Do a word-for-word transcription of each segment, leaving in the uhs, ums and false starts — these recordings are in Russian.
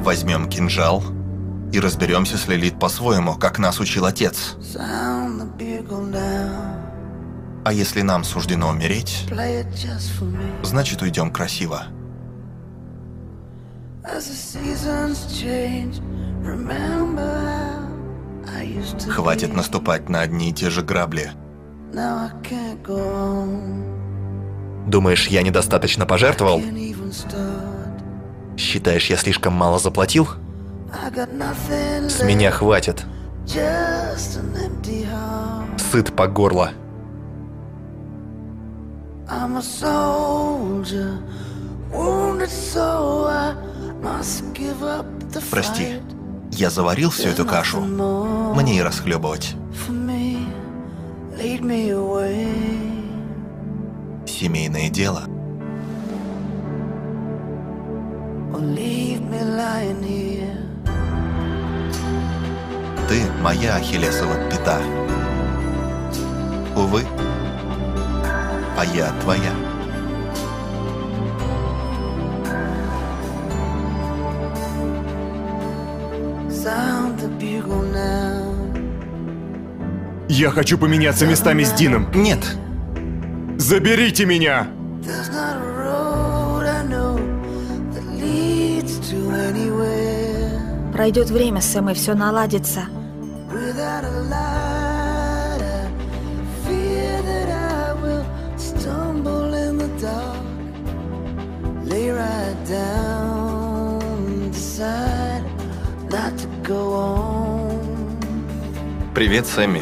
Возьмем кинжал и разберемся с Лилит по-своему, как нас учил отец. А если нам суждено умереть, значит, уйдем красиво. Хватит наступать на одни и те же грабли. Думаешь, я недостаточно пожертвовал? Считаешь, я слишком мало заплатил? С меня хватит. Сыт по горло. Прости, я заварил всю эту кашу. Мне и расхлебывать. Семейное дело. Ты моя ахиллесова пята. Увы, а я твоя. Я хочу поменяться местами с Дином. Нет. Заберите меня! Пройдет время, Сэм, и все наладится. Привет, Сэмми.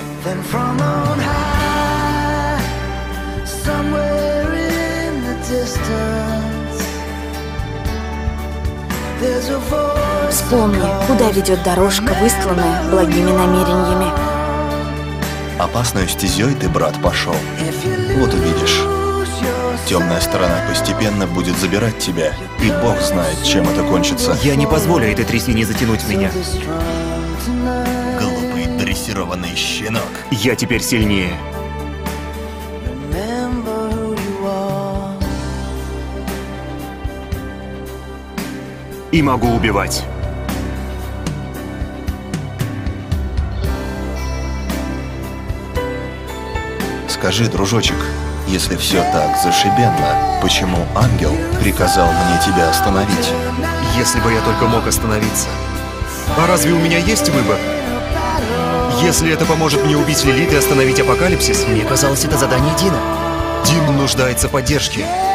Вспомни, куда ведет дорожка, выстланная благими намерениями. Опасную стезей ты, брат, пошел. Вот увидишь. Темная сторона постепенно будет забирать тебя, и Бог знает, чем это кончится. Я не позволю этой трясине затянуть меня. Глупый дрессированный щенок. Я теперь сильнее. И могу убивать. Скажи, дружочек, если все так зашибенно, почему ангел приказал мне тебя остановить? Если бы я только мог остановиться. А разве у меня есть выбор? Если это поможет мне убить Лилит и остановить апокалипсис, Мне казалось, это задание Дина. Дин нуждается в поддержке.